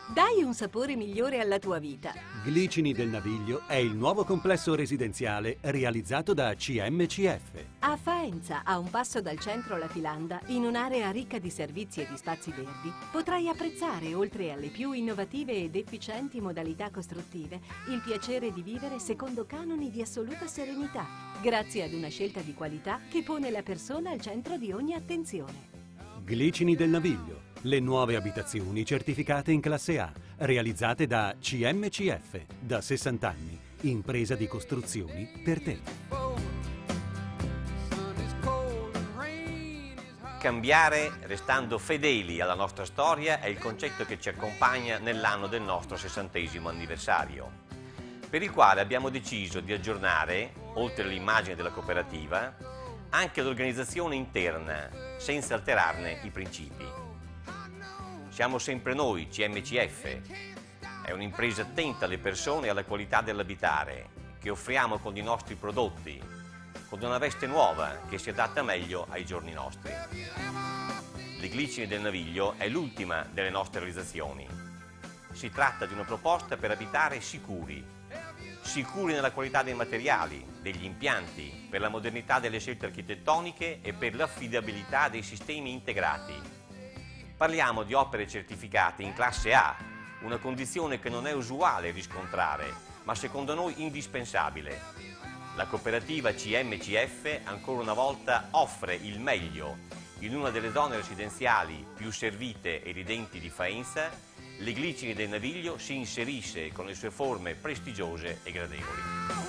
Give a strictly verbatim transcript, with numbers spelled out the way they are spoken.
Dai un sapore migliore alla tua vita. Glicini del Naviglio è il nuovo complesso residenziale realizzato da C M C F. A Faenza, a un passo dal centro La Filanda, in un'area ricca di servizi e di spazi verdi, potrai apprezzare, oltre alle più innovative ed efficienti modalità costruttive, il piacere di vivere secondo canoni di assoluta serenità, grazie ad una scelta di qualità che pone la persona al centro di ogni attenzione. Glicini del Naviglio, le nuove abitazioni certificate in classe A, realizzate da C M C F, da sessanta anni, impresa di costruzioni per te. Cambiare restando fedeli alla nostra storia è il concetto che ci accompagna nell'anno del nostro sessantesimo anniversario, per il quale abbiamo deciso di aggiornare, oltre all'immagine della cooperativa, anche l'organizzazione interna, senza alterarne i principi. Siamo sempre noi, C M C F, è un'impresa attenta alle persone e alla qualità dell'abitare, che offriamo con i nostri prodotti, con una veste nuova che si adatta meglio ai giorni nostri. Le Glicini del Naviglio è l'ultima delle nostre realizzazioni. Si tratta di una proposta per abitare sicuri, sicuri nella qualità dei materiali, degli impianti, per la modernità delle scelte architettoniche e per l'affidabilità dei sistemi integrati. Parliamo di opere certificate in classe A, una condizione che non è usuale riscontrare, ma secondo noi indispensabile. La cooperativa C M C F ancora una volta offre il meglio in una delle zone residenziali più servite e ridenti di Faenza. Le Glicini del Naviglio si inserisce con le sue forme prestigiose e gradevoli.